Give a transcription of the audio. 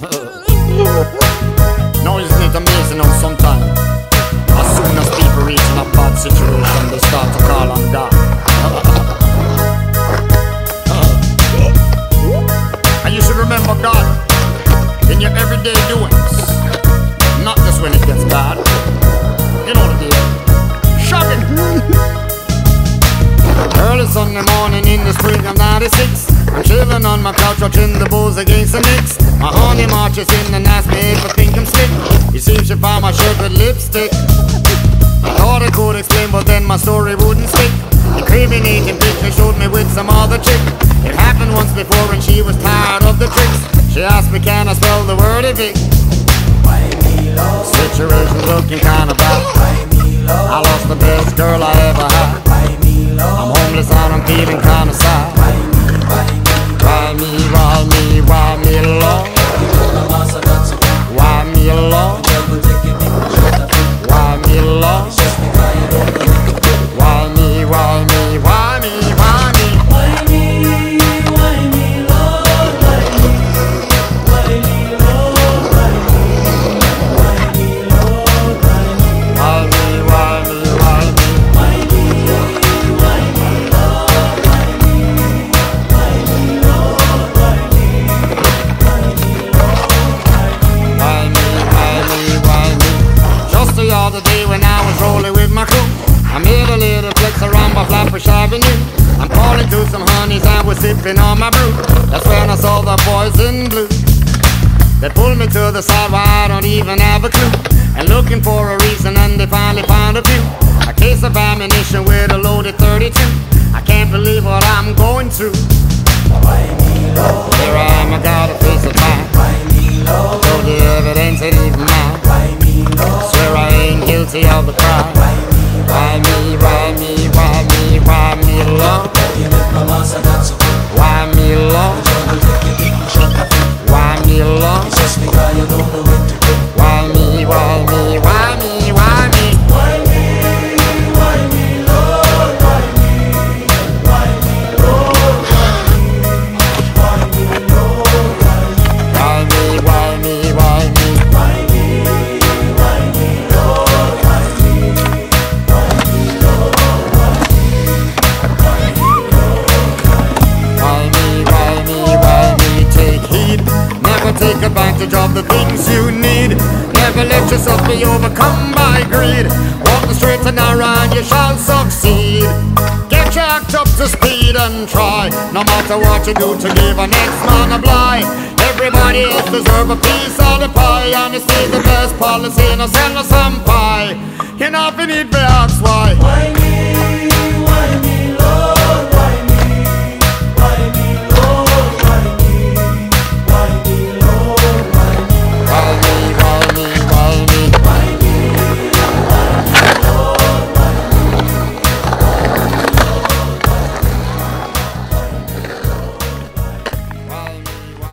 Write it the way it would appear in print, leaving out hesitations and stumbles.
Now isn't it amazing how sometimes as soon as people reach in a bad situation they start to call on God. And you should remember God in your everyday doings, not just when it gets bad. You know the deal. Shocking. Early Sunday morning in the spring of '96, I'm chilling on my couch watching the Bulls against the Knicks. My honey marches in and asks me if I think I'm slick. You see she found my shirt with lipstick. I thought I could explain, but then my story wouldn't stick. The incriminating picture showed me with some other chick. It happened once before and she was tired of the tricks. She asked me, can I spell the word evict? Situation's looking kinda bad. I lost the best girl I ever had. I'm homeless and I'm feeling kinda sad. Why me, why me, why me alone? Why me alone? Why me alone? Why me, why me, why me, why me? Why me, Lord, why me? Why me, Lord, why me? Why me, Lord, why me? Why me, why me, why me? Why me, why me, Lord, why me? Why me, Lord, why me? Why me, Lord, why me? Why me, why me, why me? Just the other day when I was rolling with my crew, I made a little flex around by Flatbush Avenue. I'm calling to some honeys and we're sipping on my brew. That's when I saw the boys in blue. They pulled me to the side where I don't even have a clue. And looking for a reason and they finally found a few. A case of ammunition with a loaded 32. I can't believe what I'm going through. Why me, Lord? Here I am, I gotta face the fact. Why me, Lord? Though the evidence ain't even mine. Why me, Lord? Swear I ain't guilty of the crime. Why me, why me, why me, why me alone? You make my master not so good. Why me alone? Trouble take you deep, shut the foot. Why me alone? It's just because you don't know when to go. Why me, why me, why me, why me? Why me, Lord, why me? Why me, Lord, why me? Why me, Lord, why me? Why me, why me, why me? Why me, Lord, why me? Why me, Lord, why me? Why me, why me? Take heed. Never take advantage of the things you need. Never let yourself be overcome by greed. Walk the straight and narrow and you shall succeed. Get your act up to speed and try. No matter what you do to give a next man a blight. Everybody else deserve a piece of the pie. Honesty is the best policy, no sell us some pie. You know if you need to ask why.